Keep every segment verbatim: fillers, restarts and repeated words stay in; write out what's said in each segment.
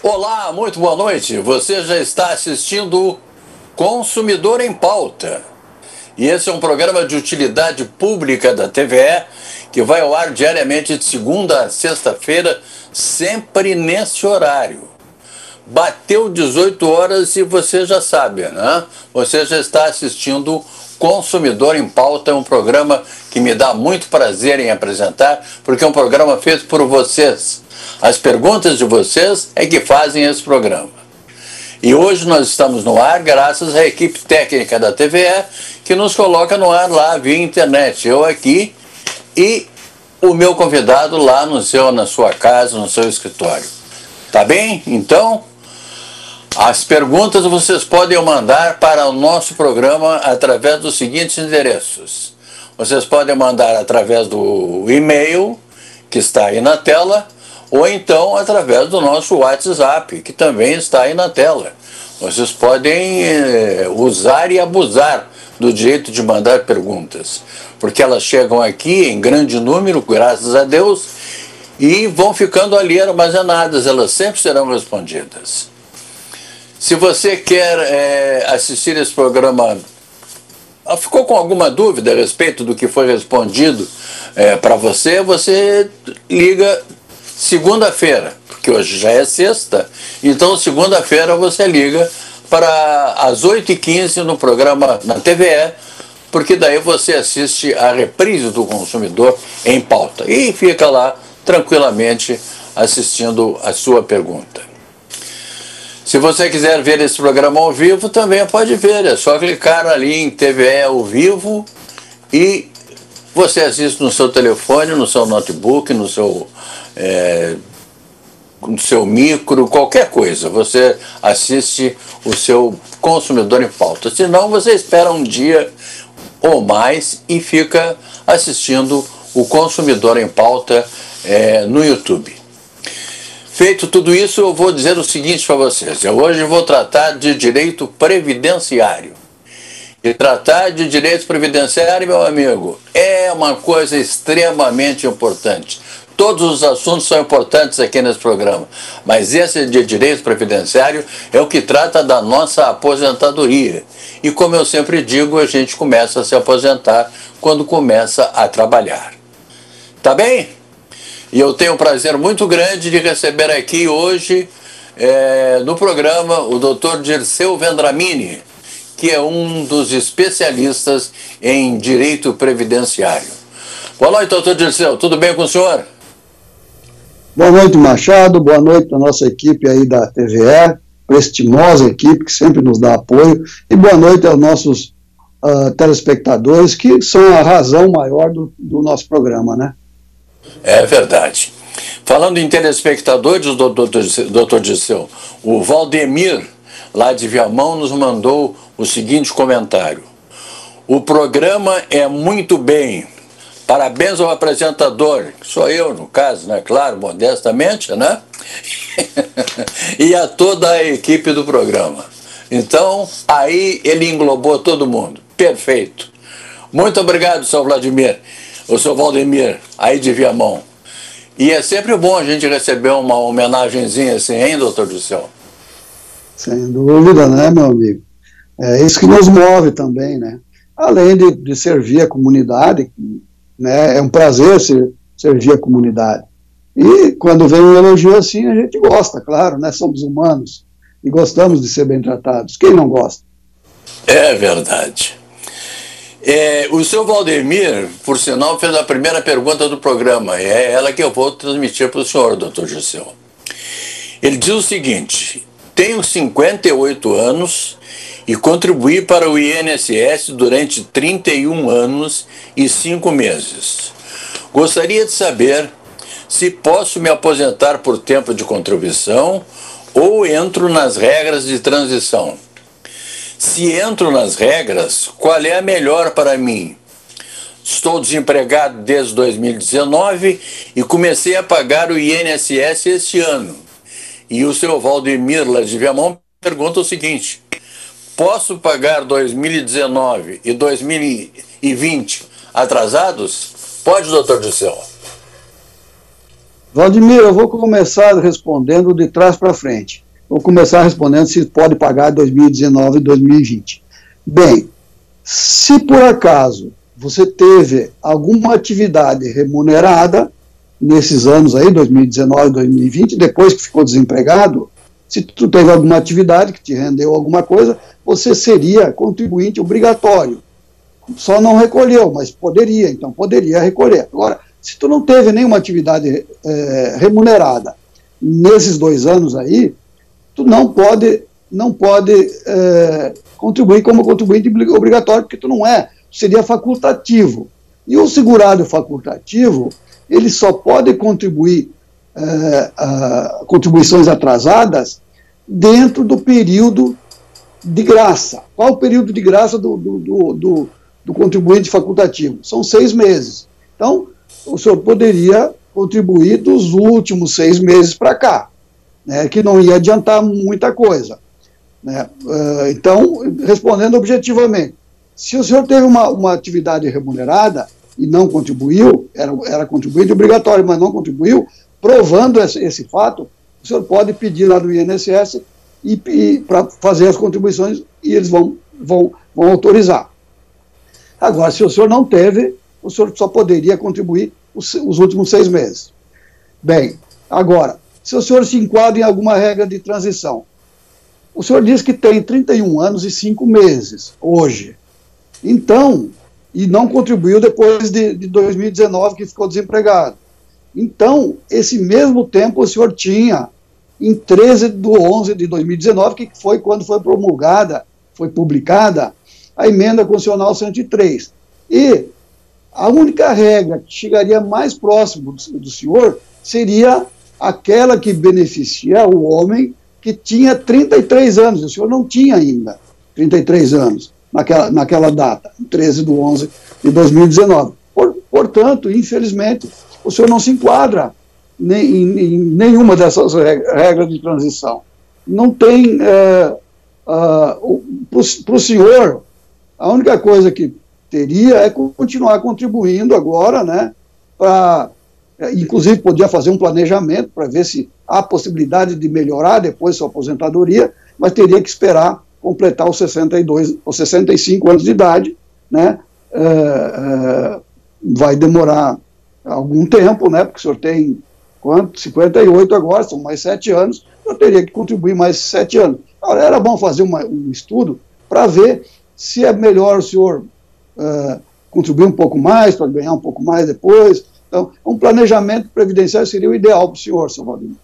Olá, muito boa noite. Você já está assistindo Consumidor em Pauta. E esse é um programa de utilidade pública da T V E que vai ao ar diariamente de segunda a sexta-feira, sempre nesse horário. Bateu dezoito horas e você já sabe, né? Você já está assistindo Consumidor em Pauta, é um programa que me dá muito prazer em apresentar, porque é um programa feito por vocês. As perguntas de vocês é que fazem esse programa. E hoje nós estamos no ar graças à equipe técnica da T V E, que nos coloca no ar lá via internet. Eu aqui e o meu convidado lá no seu, na sua casa, no seu escritório. Tá bem? Então, as perguntas vocês podem mandar para o nosso programa através dos seguintes endereços. Vocês podem mandar através do e-mail, que está aí na tela, ou então através do nosso WhatsApp, que também está aí na tela. Vocês podem eh, usar e abusar do direito de mandar perguntas, porque elas chegam aqui em grande número, graças a Deus, e vão ficando ali armazenadas, elas sempre serão respondidas. Se você quer é, assistir esse programa, ficou com alguma dúvida a respeito do que foi respondido é, para você, você liga segunda-feira, porque hoje já é sexta, então segunda-feira você liga para as oito e quinze no programa na T V E, porque daí você assiste a reprise do Consumidor em Pauta e fica lá tranquilamente assistindo a sua pergunta. Se você quiser ver esse programa ao vivo, também pode ver, é só clicar ali em T V E ao vivo e você assiste no seu telefone, no seu notebook, no seu, é, no seu micro, qualquer coisa. Você assiste o seu Consumidor em Pauta. Se não, você espera um dia ou mais e fica assistindo o Consumidor em Pauta é, no YouTube. Feito tudo isso, eu vou dizer o seguinte para vocês. Eu hoje vou tratar de direito previdenciário. E tratar de direito previdenciário, meu amigo, é uma coisa extremamente importante. Todos os assuntos são importantes aqui nesse programa, mas esse de direito previdenciário é o que trata da nossa aposentadoria. E como eu sempre digo, a gente começa a se aposentar quando começa a trabalhar. Tá bem? E eu tenho um prazer muito grande de receber aqui hoje, é, no programa, o doutor Dirceu Vendramini, que é um dos especialistas em direito previdenciário. Boa noite, doutor Dirceu. Tudo bem com o senhor? Boa noite, Machado. Boa noite à nossa equipe aí da T V E, prestimosa equipe que sempre nos dá apoio. E boa noite aos nossos uh, telespectadores, que são a razão maior do, do nosso programa, né? É verdade. Falando em telespectadores, doutor Dirceu, o Valdemir, lá de Viamão, nos mandou o seguinte comentário. O programa é muito bem. Parabéns ao apresentador, sou eu no caso, né? Claro, modestamente, né? E a toda a equipe do programa. Então, aí ele englobou todo mundo. Perfeito. Muito obrigado, seu Vladimir, o seu Valdemir, aí de Viamão. E é sempre bom a gente receber uma homenagenzinha assim, hein, doutor Dirceu? Sem dúvida, né, meu amigo? É isso que nos move também, né? Além de, de servir a comunidade, né, é um prazer ser, servir a comunidade. E quando vem um elogio assim, a gente gosta, claro, né? Somos humanos e gostamos de ser bem tratados. Quem não gosta? É verdade. É, o seu Valdemir, por sinal, fez a primeira pergunta do programa. É ela que eu vou transmitir para o senhor, doutor Dirceu. Ele diz o seguinte: tenho cinquenta e oito anos e contribuí para o I N S S durante trinta e um anos e cinco meses. Gostaria de saber se posso me aposentar por tempo de contribuição ou entro nas regras de transição. Se entro nas regras, qual é a melhor para mim? Estou desempregado desde dois mil e dezenove e comecei a pagar o I N S S este ano. E o seu Valdemir, lá de Viamão, pergunta o seguinte: posso pagar dois mil e dezenove e dois mil e vinte atrasados? Pode, doutor Dirceu? Valdemir, eu vou começar respondendo de trás para frente. Vou começar respondendo se pode pagar dois mil e dezenove e dois mil e vinte. Bem, se por acaso você teve alguma atividade remunerada nesses anos aí, dois mil e dezenove, dois mil e vinte, depois que ficou desempregado, se tu teve alguma atividade que te rendeu alguma coisa, você seria contribuinte obrigatório. Só não recolheu, mas poderia, então poderia recolher. Agora, se tu não teve nenhuma atividade é, remunerada nesses dois anos aí, tu não pode, não pode é, contribuir como contribuinte obrigatório, porque tu não é, seria facultativo. E o segurado facultativo, ele só pode contribuir é, a, contribuições atrasadas dentro do período de graça. Qual o período de graça do, do, do, do, do contribuinte facultativo? São seis meses. Então, o senhor poderia contribuir dos últimos seis meses para cá, né, que não ia adiantar muita coisa. Né? Uh, então, respondendo objetivamente, se o senhor teve uma, uma atividade remunerada e não contribuiu, era, era contribuinte obrigatório, mas não contribuiu, provando esse, esse fato, o senhor pode pedir lá no I N S S e, e para fazer as contribuições e eles vão, vão, vão autorizar. Agora, se o senhor não teve, o senhor só poderia contribuir os, os últimos seis meses. Bem, agora, se o senhor se enquadra em alguma regra de transição, o senhor diz que tem trinta e um anos e cinco meses hoje, então, e não contribuiu depois de, de dois mil e dezenove, que ficou desempregado. Então, esse mesmo tempo o senhor tinha em treze de onze de dois mil e dezenove, que foi quando foi promulgada, foi publicada a emenda constitucional cento e três. E a única regra que chegaria mais próximo do, do senhor seria aquela que beneficia o homem que tinha trinta e três anos. O senhor não tinha ainda trinta e três anos naquela, naquela data, treze de onze de dois mil e dezenove. Por, portanto, infelizmente, o senhor não se enquadra nem, em, em nenhuma dessas regras de transição. Não tem, é, para o senhor, a única coisa que teria é continuar contribuindo agora, né, para, inclusive podia fazer um planejamento para ver se há possibilidade de melhorar depois sua aposentadoria, mas teria que esperar completar os sessenta e dois, os sessenta e cinco anos de idade, né, é, é, vai demorar algum tempo, né, porque o senhor tem quanto? cinquenta e oito agora, são mais sete anos, eu teria que contribuir mais sete anos. Agora, era bom fazer uma, um estudo para ver se é melhor o senhor uh, contribuir um pouco mais, para ganhar um pouco mais depois. Então, um planejamento previdenciário seria o ideal para o senhor, seu Valdemir.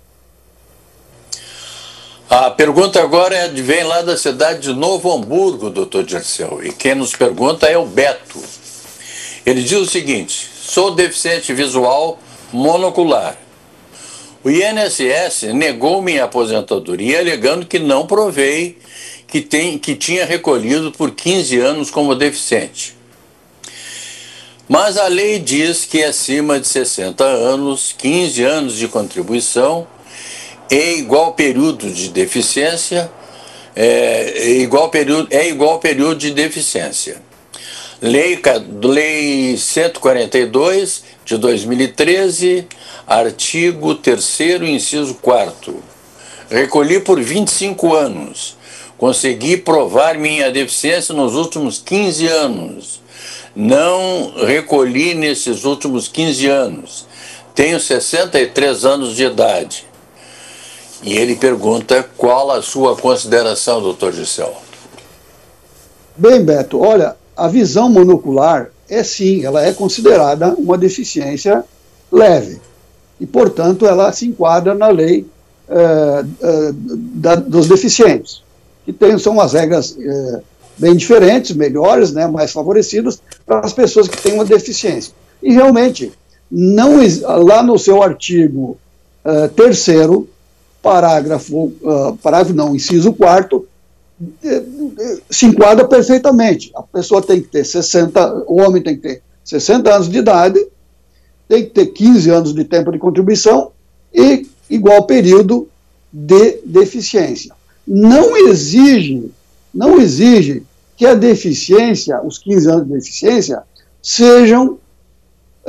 A pergunta agora é, vem lá da cidade de Novo Hamburgo, doutor Dirceu, e quem nos pergunta é o Beto. Ele diz o seguinte: sou deficiente visual monocular. O I N S S negou minha aposentadoria, alegando que não provei que, tem, que tinha recolhido por quinze anos como deficiente. Mas a lei diz que acima de sessenta anos, quinze anos de contribuição é igual período de deficiência, é, é, igual período, é igual período de deficiência. Lei, lei cento e quarenta e dois de dois mil e treze, artigo terceiro, inciso quarto. Recolhi por vinte e cinco anos. Consegui provar minha deficiência nos últimos quinze anos. Não recolhi nesses últimos quinze anos. Tenho sessenta e três anos de idade. E ele pergunta qual a sua consideração, doutor Gisel. Bem, Beto, olha, a visão monocular é sim, ela é considerada uma deficiência leve. E, portanto, ela se enquadra na lei eh, eh, da, dos deficientes, que tem, são as regras eh, bem diferentes, melhores, né, mais favorecidas para as pessoas que têm uma deficiência. E, realmente, não, lá no seu artigo eh, terceiro, parágrafo, uh, parágrafo não, inciso quarto, se enquadra perfeitamente. A pessoa tem que ter sessenta, o homem tem que ter sessenta anos de idade, tem que ter quinze anos de tempo de contribuição e igual período de deficiência. Não exige, não exige que a deficiência, os quinze anos de deficiência, sejam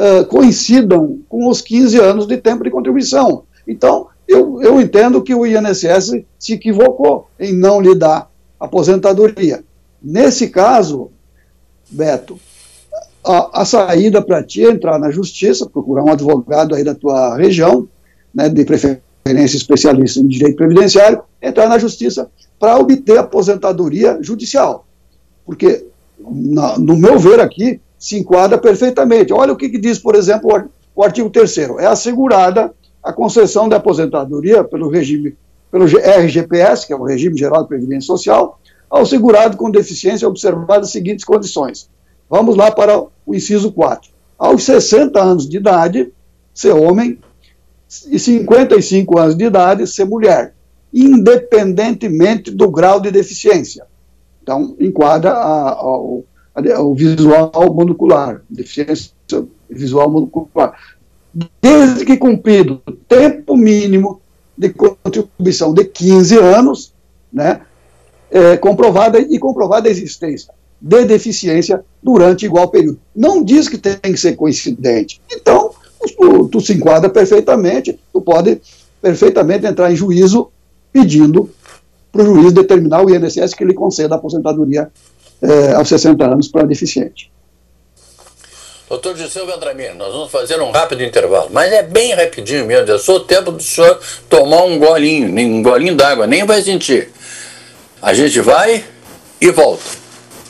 uh, coincidam com os quinze anos de tempo de contribuição. Então, eu, eu entendo que o I N S S se equivocou em não lhe dar aposentadoria. Nesse caso, Beto, a, a saída para ti é entrar na justiça, procurar um advogado aí da tua região, né, de preferência especialista em direito previdenciário, entrar na justiça para obter aposentadoria judicial. Porque, na, no meu ver aqui, se enquadra perfeitamente. Olha o que, que diz, por exemplo, o, o artigo terceiro. É assegurada a concessão de aposentadoria pelo regime, pelo R G P S, que é o Regime Geral de Previdência Social, ao segurado com deficiência observadas as seguintes condições. Vamos lá para o inciso quatro. Aos sessenta anos de idade, ser homem, e cinquenta e cinco anos de idade, ser mulher, independentemente do grau de deficiência. Então, enquadra a, a, a, o visual monocular, deficiência visual monocular. Desde que cumprido o tempo mínimo de contribuição de quinze anos, né, é, comprovada e comprovada a existência de deficiência durante igual período. Não diz que tem que ser coincidente. Então, tu, tu se enquadra perfeitamente, tu pode perfeitamente entrar em juízo pedindo para o juiz determinar o I N S S que lhe conceda a aposentadoria é, aos sessenta anos para deficiente. Doutor Dirceu Vendramini, nós vamos fazer um rápido intervalo, mas é bem rapidinho mesmo, é só o tempo do senhor tomar um golinho, um golinho d'água, nem vai sentir. A gente vai e volta.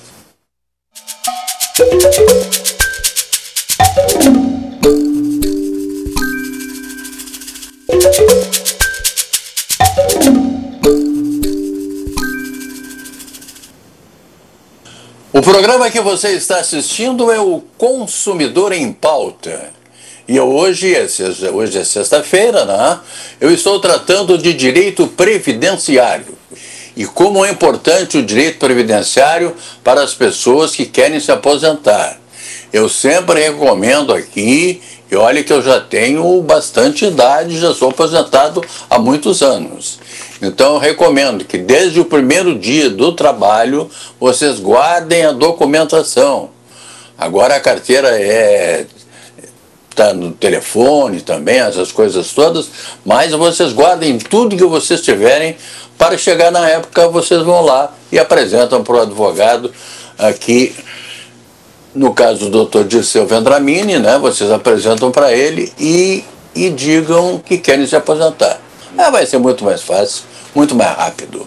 O programa que você está assistindo é o Consumidor em Pauta. E hoje é, hoje é sexta-feira, né? Eu estou tratando de direito previdenciário. E como é importante o direito previdenciário para as pessoas que querem se aposentar. Eu sempre recomendo aqui, e olha que eu já tenho bastante idade, já sou aposentado há muitos anos. Então eu recomendo que desde o primeiro dia do trabalho vocês guardem a documentação. Agora a carteira é está no telefone também, essas coisas todas, mas vocês guardem tudo que vocês tiverem para chegar na época vocês vão lá e apresentam para o advogado aqui, no caso do doutor Dirceu Vendramini, né, vocês apresentam para ele e, e digam que querem se aposentar. Ah, vai ser muito mais fácil, muito mais rápido.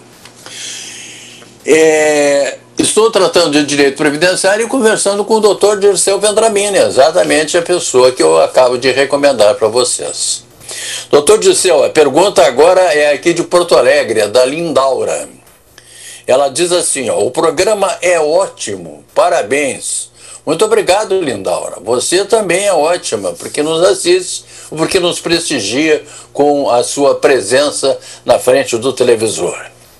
É, estou tratando de direito previdenciário e conversando com o doutor Dirceu Vendramini, exatamente a pessoa que eu acabo de recomendar para vocês. Doutor Dirceu, a pergunta agora é aqui de Porto Alegre, é da Lindaura. Ela diz assim, ó, o programa é ótimo, parabéns. Muito obrigado, Lindaura. Você também é ótima, porque nos assiste, porque nos prestigia com a sua presença na frente do televisor.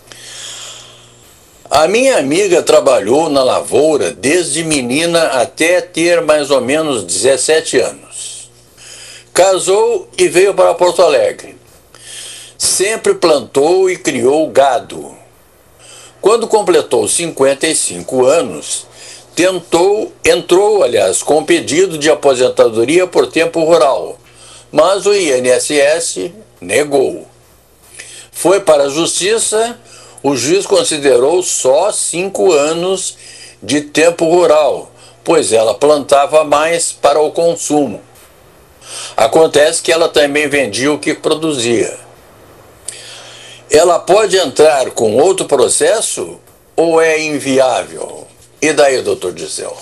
A minha amiga trabalhou na lavoura desde menina até ter mais ou menos dezessete anos. Casou e veio para Porto Alegre. Sempre plantou e criou gado. Quando completou cinquenta e cinco anos, tentou, entrou, aliás, com pedido de aposentadoria por tempo rural, mas o I N S S negou. Foi para a justiça, o juiz considerou só cinco anos de tempo rural, pois ela plantava mais para o consumo. Acontece que ela também vendia o que produzia. Ela pode entrar com outro processo ou é inviável? E daí, doutor Dirceu?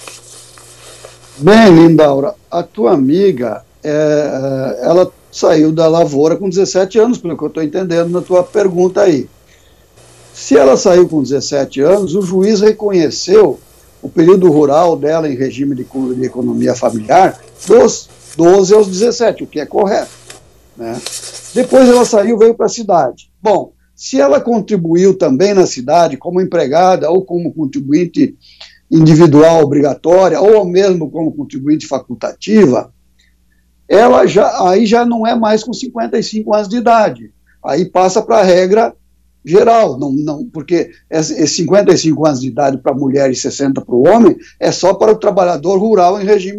Bem, Lindaura, a tua amiga, é, ela saiu da lavoura com dezessete anos, pelo que eu estou entendendo na tua pergunta aí. Se ela saiu com dezessete anos, o juiz reconheceu o período rural dela em regime de, de economia familiar dos doze aos dezessete, o que é correto, né? Depois ela saiu, veio para a cidade. Bom, se ela contribuiu também na cidade como empregada ou como contribuinte individual obrigatória ou mesmo como contribuinte facultativa, ela já, aí já não é mais com cinquenta e cinco anos de idade. Aí passa para a regra geral, não, não, porque esses cinquenta e cinco anos de idade para a mulher e sessenta para o homem é só para o trabalhador rural em regime de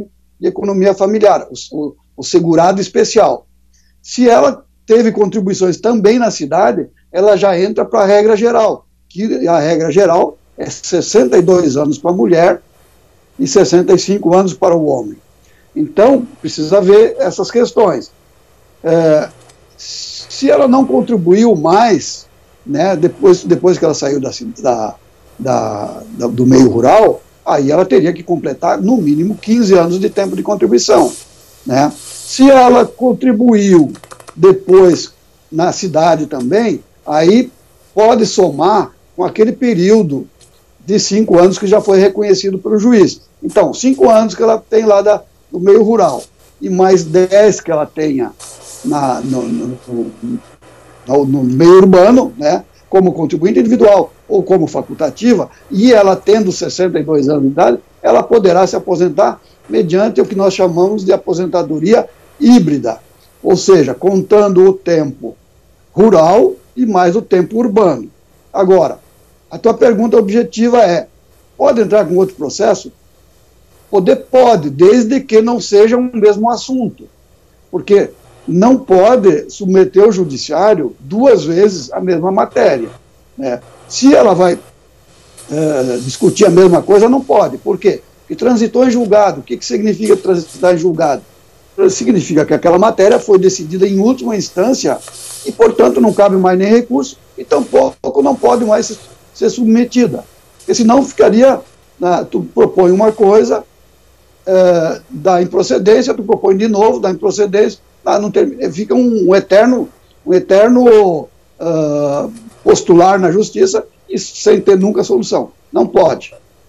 de economia familiar, o, o segurado especial. Se ela teve contribuições também na cidade, ela já entra para a regra geral, que a regra geral é sessenta e dois anos para a mulher e sessenta e cinco anos para o homem. Então, precisa ver essas questões. É, se ela não contribuiu mais, né, depois, depois que ela saiu da, da, da, da, do meio rural, aí ela teria que completar, no mínimo, quinze anos de tempo de contribuição. Né? Se ela contribuiu depois na cidade também, aí pode somar com aquele período de cinco anos que já foi reconhecido pelo juiz. Então, cinco anos que ela tem lá da, do meio rural, e mais dez que ela tenha na, no, no, no, no meio urbano, né, como contribuinte individual ou como facultativa, e ela tendo sessenta e dois anos de idade, ela poderá se aposentar mediante o que nós chamamos de aposentadoria híbrida, ou seja, contando o tempo rural e mais o tempo urbano. Agora, a tua pergunta objetiva é, pode entrar com outro processo? Poder pode, desde que não seja um mesmo assunto, porque não pode submeter ao judiciário duas vezes a mesma matéria. Né? Se ela vai é, discutir a mesma coisa, não pode. Por quê? Porque transitou em julgado. O que, que significa transitar em julgado? Significa que aquela matéria foi decidida em última instância e, portanto, não cabe mais nem recurso e tampouco não pode mais ser submetida. Porque senão ficaria, né, tu propõe uma coisa, é, dá improcedência, tu propõe de novo, dá improcedência, ah, não termina, fica um, um eterno, um eterno uh, postular na justiça e sem ter nunca solução. Não pode.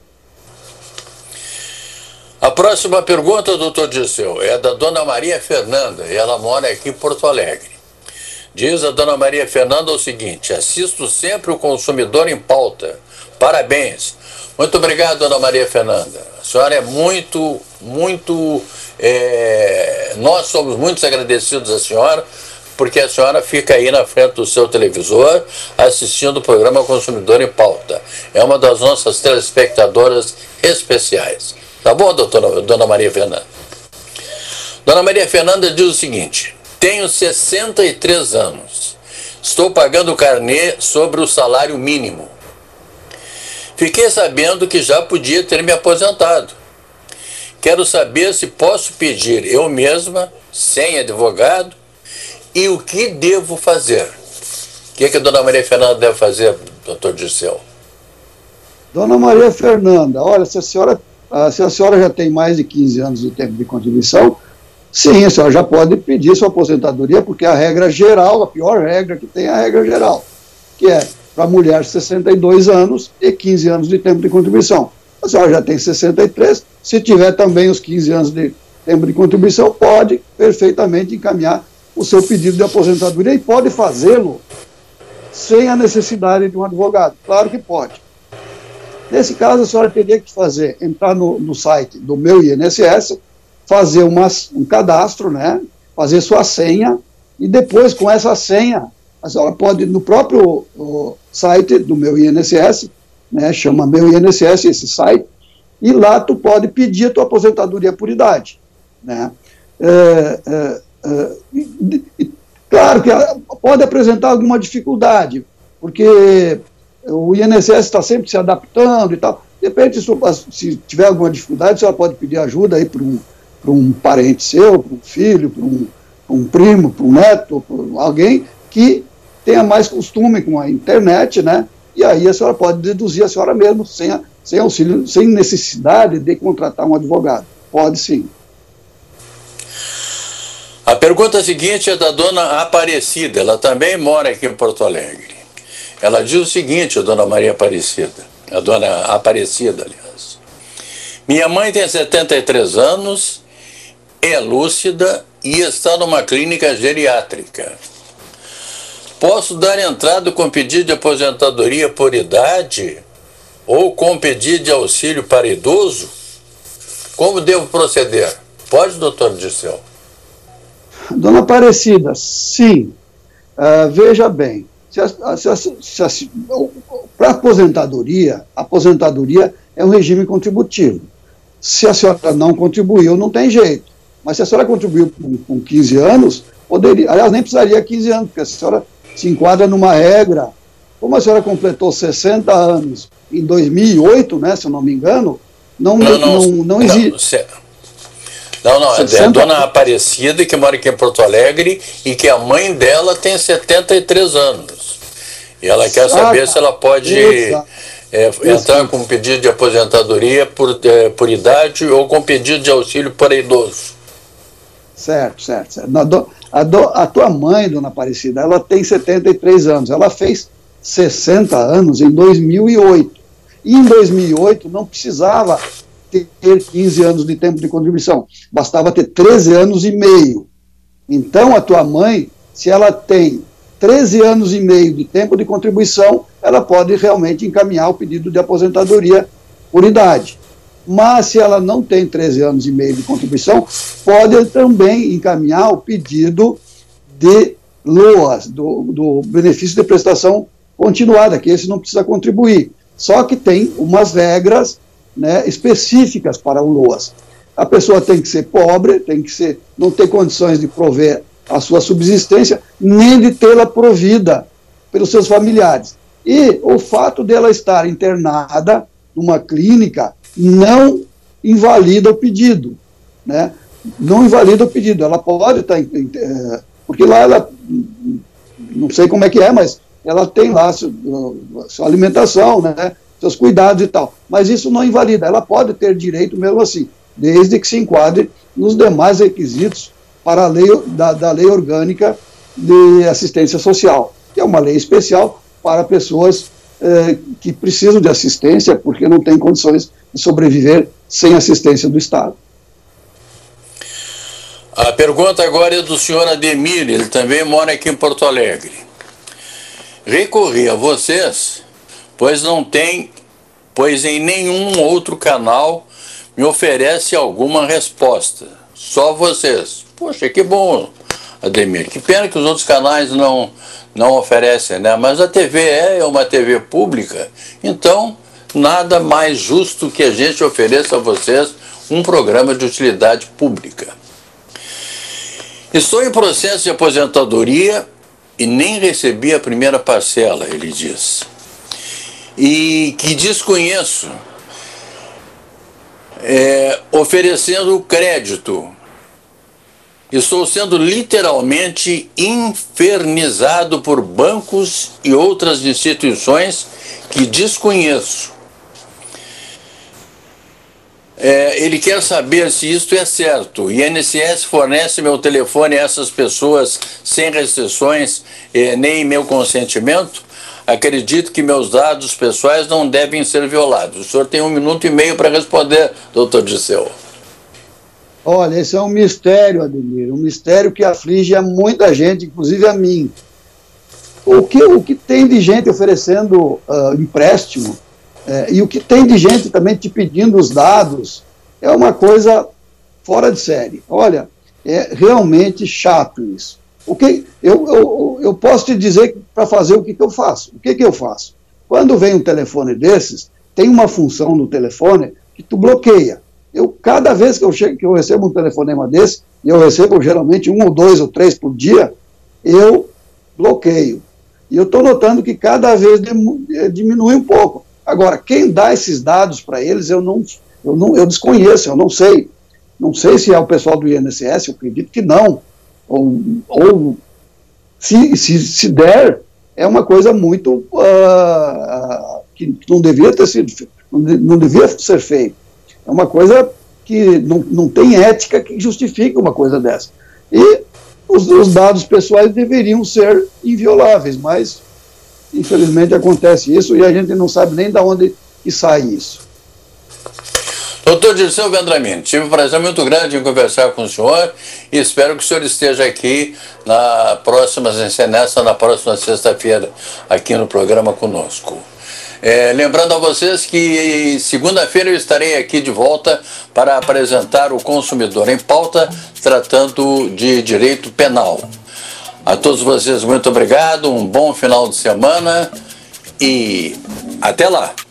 A próxima pergunta, doutor Dirceu, é da dona Maria Fernanda, e ela mora aqui em Porto Alegre. Diz a dona Maria Fernanda o seguinte: assisto sempre o Consumidor em Pauta. Parabéns. Muito obrigado, dona Maria Fernanda. A senhora é muito, muito... É, nós somos muito agradecidos à senhora, porque a senhora fica aí na frente do seu televisor assistindo o programa Consumidor em Pauta. É uma das nossas telespectadoras especiais. Tá bom, doutora, dona Maria Fernanda? Dona Maria Fernanda diz o seguinte: tenho sessenta e três anos, estou pagando o carnê sobre o salário mínimo. Fiquei sabendo que já podia ter me aposentado. Quero saber se posso pedir eu mesma, sem advogado, e o que devo fazer. O que, é que a dona Maria Fernanda deve fazer, doutor Dirceu? Dona Maria Fernanda, olha, se a senhora, se a senhora já tem mais de quinze anos de tempo de contribuição, sim, a senhora já pode pedir sua aposentadoria, porque a regra geral, a pior regra que tem é a regra geral, que é para a mulher sessenta e dois anos e quinze anos de tempo de contribuição. A senhora já tem sessenta e três, se tiver também os quinze anos de tempo de contribuição, pode perfeitamente encaminhar o seu pedido de aposentadoria e pode fazê-lo sem a necessidade de um advogado. Claro que pode. Nesse caso, a senhora teria que fazer, entrar no, no site do Meu I N S S, fazer uma, um cadastro, né, fazer sua senha, e depois, com essa senha, a senhora pode, no próprio o, site do Meu I N S S, né, chama Meu I N S S esse site, e lá tu pode pedir a tua aposentadoria por idade. Né. É, é, é, e, e, claro que pode apresentar alguma dificuldade, porque o I N S S está sempre se adaptando e tal. Depende, se tiver alguma dificuldade, a senhora pode pedir ajuda aí para um, para um parente seu, para um filho, para um, um primo, para um neto, para alguém que tenha mais costume com a internet, né? E aí a senhora pode deduzir a senhora mesmo, sem, a, sem auxílio, sem necessidade de contratar um advogado. Pode sim. A pergunta seguinte é da dona Aparecida, ela também mora aqui em Porto Alegre. Ela diz o seguinte, a dona Maria Aparecida, a dona Aparecida, aliás. Minha mãe tem setenta e três anos, é lúcida e está numa clínica geriátrica. Posso dar entrada com pedido de aposentadoria por idade ou com pedido de auxílio para idoso? Como devo proceder? Pode, doutor Dirceu? Dona Aparecida, sim. Uh, veja bem, para aposentadoria, a aposentadoria é um regime contributivo. Se a senhora não contribuiu, não tem jeito. Mas se a senhora contribuiu com, com quinze anos, poderia, aliás, nem precisaria quinze anos, porque a senhora se enquadra numa regra. Como a senhora completou sessenta anos em dois mil e oito, né, se eu não me engano, não, não, não, não, não existe. Não, não, é a dona Aparecida, que mora aqui em Porto Alegre, e que a mãe dela tem setenta e três anos. E ela quer saber ah, se ela pode é, entrar com pedido de aposentadoria por, é, por idade ou com pedido de auxílio para idoso. Certo, certo. certo. A, do, a tua mãe, dona Aparecida, ela tem setenta e três anos. Ela fez sessenta anos em dois mil e oito. E em dois mil e oito não precisava ter quinze anos de tempo de contribuição. Bastava ter treze anos e meio. Então, a tua mãe, se ela tem treze anos e meio de tempo de contribuição, ela pode realmente encaminhar o pedido de aposentadoria por idade. Mas, se ela não tem treze anos e meio de contribuição, pode também encaminhar o pedido de L O A S, do, do benefício de prestação continuada, que esse não precisa contribuir. Só que tem umas regras, né, específicas para o L O A S. A pessoa tem que ser pobre, tem que ser, não ter condições de prover a sua subsistência, nem de tê-la provida pelos seus familiares. E o fato dela estar internada numa clínica não invalida o pedido, né? Não invalida o pedido. Ela pode estar, porque lá ela, não sei como é que é, mas ela tem lá sua, sua alimentação, né? Seus cuidados e tal. Mas isso não invalida. Ela pode ter direito mesmo assim, desde que se enquadre nos demais requisitos para a lei da, da lei orgânica de assistência social, que é uma lei especial para pessoas eh, que precisam de assistência porque não têm condições de sobreviver sem assistência do Estado. A pergunta agora é do senhor Ademir, ele também mora aqui em Porto Alegre. Recorri a vocês, pois não tem, pois em nenhum outro canal me oferece alguma resposta. Só vocês. Poxa, que bom, Ademir. Que pena que os outros canais não, não oferecem, né? Mas a T V E é uma T V pública, então nada mais justo que a gente ofereça a vocês um programa de utilidade pública. Estou em processo de aposentadoria e nem recebi a primeira parcela, ele diz. E que desconheço, é, oferecendo crédito. Estou sendo literalmente infernizado por bancos e outras instituições que desconheço. É, ele quer saber se isto é certo. O I N S S fornece meu telefone a essas pessoas sem restrições, é, nem meu consentimento? Acredito que meus dados pessoais não devem ser violados. O senhor tem um minuto e meio para responder, doutor Disseu. Olha, esse é um mistério, Ademir, um mistério que aflige a muita gente, inclusive a mim. O que, o que tem de gente oferecendo uh, empréstimo, é, e o que tem de gente também te pedindo os dados, é uma coisa fora de série. Olha, é realmente chato isso. O que, eu, eu, eu posso te dizer para fazer o que, que eu faço. O que, que eu faço? Quando vem um telefone desses, tem uma função no telefone que tu bloqueia. Eu, cada vez que eu, chego, que eu recebo um telefonema desse, e eu recebo geralmente um ou dois ou três por dia, eu bloqueio. E eu estou notando que cada vez diminui um pouco. Agora, quem dá esses dados para eles, eu não, eu não, eu desconheço, eu não sei. Não sei se é o pessoal do I N S S, eu acredito que não. Ou, ou se, se, se der, é uma coisa muito uh, que não devia ter sido, não devia ser feito. É uma coisa que não, não tem ética que justifique uma coisa dessa. E os, os dados pessoais deveriam ser invioláveis, mas infelizmente acontece isso e a gente não sabe nem de onde que sai isso. Doutor Dirceu Vendramin, tive um prazer muito grande em conversar com o senhor e espero que o senhor esteja aqui na próxima, nessa, na próxima sexta-feira, aqui no programa conosco. É, lembrando a vocês que segunda-feira eu estarei aqui de volta para apresentar o Consumidor em Pauta, tratando de direito penal. A todos vocês, muito obrigado, um bom final de semana e até lá!